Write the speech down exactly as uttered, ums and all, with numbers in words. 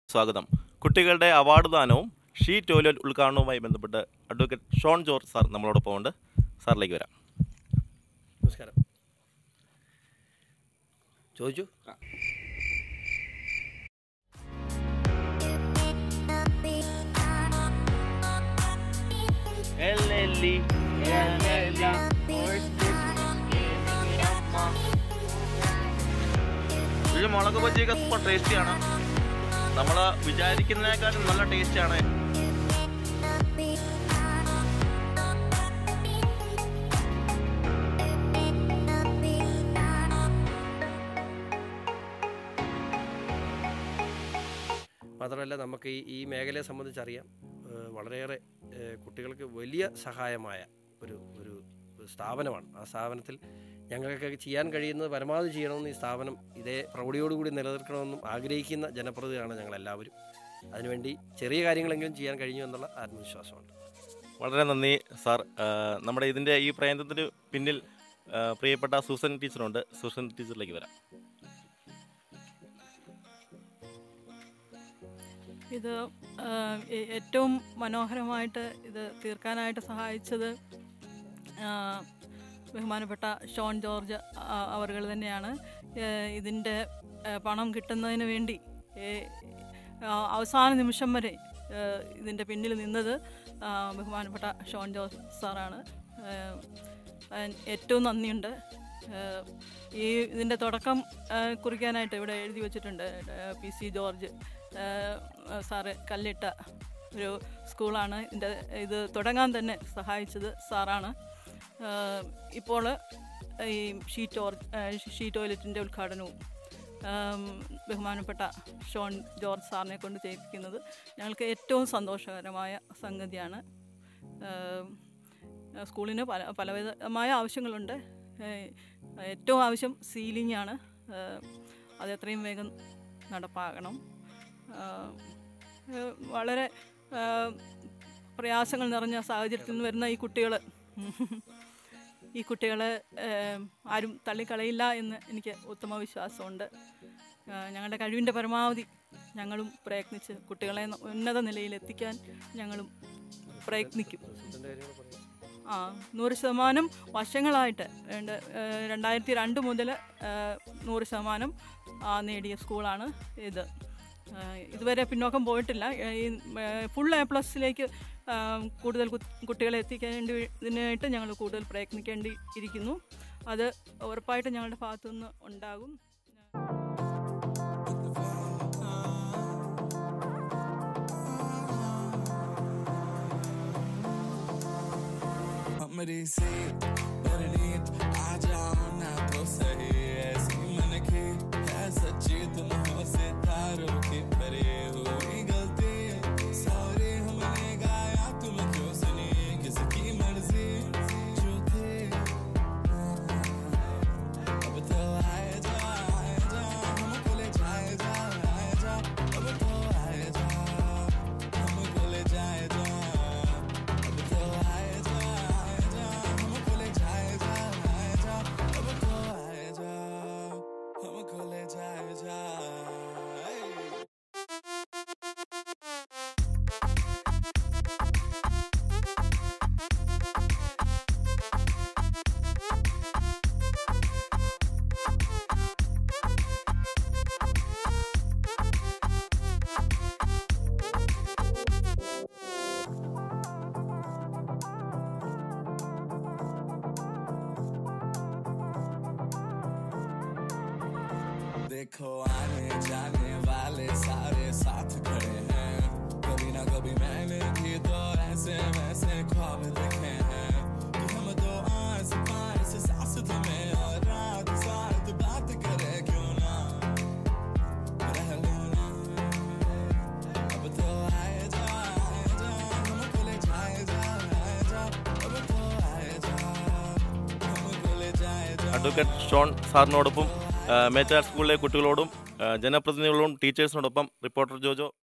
സ്വാഗതം. കുട്ടികളുടെ അവാർഡ് ദാനവും ഷീ ടോയ്ലറ്റ് ഉദ്ഘാടനവുമായി ബന്ധപ്പെട്ട് അഡ്വക്കേറ്റ് ഷോൺ ജോർജ് സാർ നമ്മളോടൊപ്പം ഉണ്ട്. സാറിലേക്ക് വരാം. നമസ്കാരം. ചോദിച്ചു. ഇത് മുളക് ബജിയൊക്കെ സൂപ്പർ ടേസ്റ്റിയാണ്. നമ്മൾ വിചാരിക്കുന്നതിനേക്കാളും നല്ല ടേസ്റ്റാണ്. മാത്രമല്ല നമുക്ക് ഈ ഈ മേഖലയെ സംബന്ധിച്ചറിയാം, വളരെയേറെ കുട്ടികൾക്ക് വലിയ സഹായമായ ഒരു ഒരു സ്ഥാപനമാണ്. ആ സ്ഥാപനത്തിൽ ഞങ്ങൾക്കൊക്കെ ചെയ്യാൻ കഴിയുന്നത് പരമാവധി ചെയ്യണമെന്ന് ഈ സ്ഥാപനം ഇതേ പ്രൗഢിയോടുകൂടി നിലനിർത്തണമെന്നും ആഗ്രഹിക്കുന്ന ജനപ്രതിനിധിയാണ് ഞങ്ങളെല്ലാവരും. അതിനുവേണ്ടി ചെറിയ കാര്യങ്ങളെങ്കിലും ചെയ്യാൻ കഴിഞ്ഞു എന്നുള്ള ആത്മവിശ്വാസമുണ്ട്. വളരെ നന്ദി സാർ. നമ്മുടെ ഇതിൻ്റെ ഈ പ്രയത്നത്തിന് പിന്നിൽ പ്രിയപ്പെട്ട സൂസൻ ടീച്ചറുണ്ട്. സൂസൻ ടീച്ചറിലേക്ക് വരാം. ഇത് ഏറ്റവും മനോഹരമായിട്ട് ഇത് തീർക്കാനായിട്ട് സഹായിച്ചത് ബഹുമാനപ്പെട്ട ഷോൺ ജോർജ് അവർ തന്നെയാണ്. ഇതിൻ്റെ പണം കിട്ടുന്നതിന് വേണ്ടി അവസാന നിമിഷം വരെ ഇതിൻ്റെ പിന്നിൽ നിന്നത് ബഹുമാനപ്പെട്ട ഷോൺ ജോർജ് സാറാണ്. ഏറ്റവും നന്ദിയുണ്ട്. ഈ ഇതിൻ്റെ തുടക്കം കുറിക്കാനായിട്ട് ഇവിടെ എഴുതി വച്ചിട്ടുണ്ട്. പി സി ജോർജ് സാറ് കല്ലിട്ട ഒരു സ്കൂളാണ്. ഇതിൻ്റെ ഇത് തുടങ്ങാൻ തന്നെ സഹായിച്ചത് സാറാണ്. ഇപ്പോൾ ഈ ഷീ ടോർജ് ഷീ ടോയ്ലറ്റിൻ്റെ ഉദ്ഘാടനവും ബഹുമാനപ്പെട്ട ഷോൺ ജോർജ് സാറിനെ കൊണ്ട് ചെയ്യിപ്പിക്കുന്നത് ഞങ്ങൾക്ക് ഏറ്റവും സന്തോഷകരമായ സംഗതിയാണ്. സ്കൂളിന് പല പലവിധമായ ആവശ്യങ്ങളുണ്ട്. ഏറ്റവും ആവശ്യം സീലിംഗ് ആണ്. അത് എത്രയും വേഗം നടപ്പാക്കണം. വളരെ പ്രയാസങ്ങൾ നിറഞ്ഞ സാഹചര്യത്തിൽ നിന്ന് വരുന്ന ഈ കുട്ടികൾ ഈ കുട്ടികളെ ആരും തള്ളിക്കളയില്ല എന്ന് എനിക്ക് ഉത്തമ വിശ്വാസമുണ്ട്. ഞങ്ങളുടെ കഴിവിൻ്റെ പരമാവധി ഞങ്ങളും പ്രയത്നിച്ച് കുട്ടികളെ ഉന്നത നിലയിലെത്തിക്കാൻ ഞങ്ങളും പ്രയത്നിക്കും. ആ നൂറ് ശതമാനം വർഷങ്ങളായിട്ട് രണ്ടായിരത്തി രണ്ട് മുതൽ നൂറ് ശതമാനം നേടിയ സ്കൂളാണ് ഇത്. ഇതുവരെ പിന്നോക്കം പോയിട്ടില്ല. ഈ ഫുൾ എ പ്ലസിലേക്ക് കൂടുതൽ കുട്ടികളെ എത്തിക്കാൻ വേണ്ടി ഇതിനായിട്ട് ഞങ്ങൾ കൂടുതൽ പ്രയത്നിക്കേണ്ടി ഇരിക്കുന്നു. അത് ഉറപ്പായിട്ട് ഞങ്ങളുടെ ഭാഗത്തുനിന്ന് ഉണ്ടാകും. देखो आने जाने वाले सारे साथ खड़े हैं, कभी ना कभी मैंने भी तो ऐसे वैसे ख्वाब देखे हैं कि हम तो आस पास सास में और रात साथ बात करे, क्यों ना रह लो ना। अब तो आए जा आए जा हमको ले जाए जा आए जा, अब तो आए जा हमको ले जाए जा. അഡ്വക്കേറ്റ് ഷോൺ സാറിനോടൊപ്പം മെച്ചാൽ സ്കൂളിലെ കുട്ടികളോടും ജനപ്രതിനിധികളോടും ടീച്ചേഴ്സിനോടൊപ്പം റിപ്പോർട്ടർ ജോജോ.